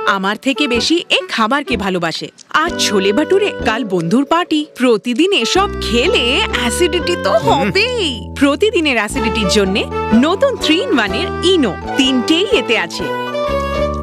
আমার থেকে বেশি এই খাবারকে ভালোবাসে। আজ ছোলে ভাটুরে, কাল বন্ধুর পার্টি। প্রতিদিন এসব খেলে অ্যাসিডিটি তো হবেই। প্রতিদিনের অ্যাসিডিটির জন্য নতুন 3 in 1 এর ইনো, 3টেই এতে আছে।